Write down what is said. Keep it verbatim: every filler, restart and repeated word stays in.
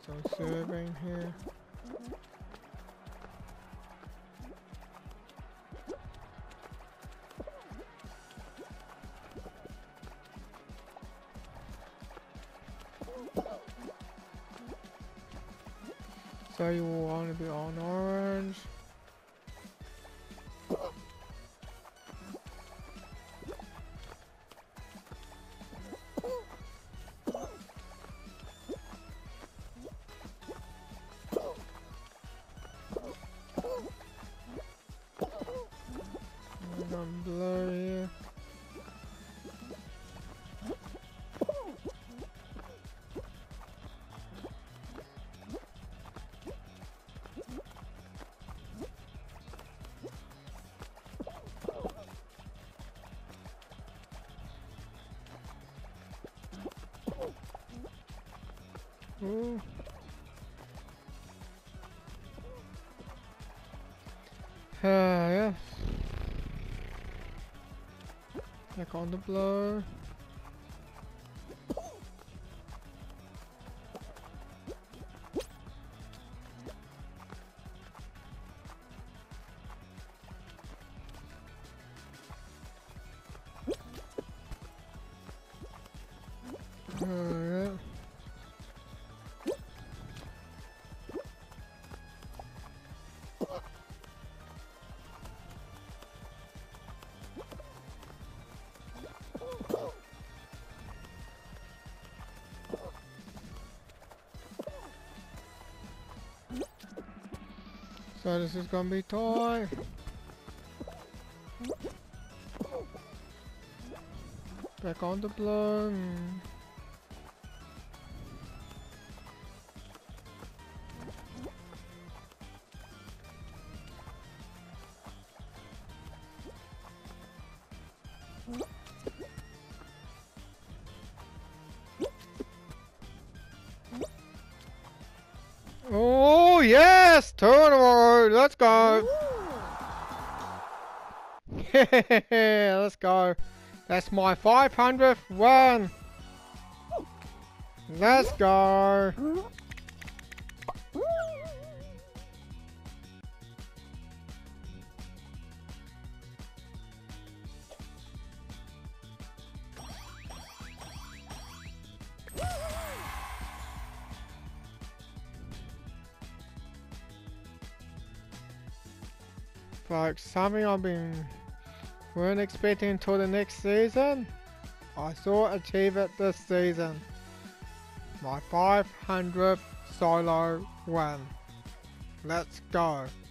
some serving here. So you want to be on orange. We're gonna blur here. Ooh. Uh, yeah. Back on the blur. Uh, yeah. So this is gonna be toy. Back on the blur. Mm. Oh yes, turnaround. Let's go. Yeah, let's go. That's my five hundredth one. Let's go. Folks, something I've been weren't expecting until the next season. I saw achieve it this season. My five hundredth solo win. Let's go.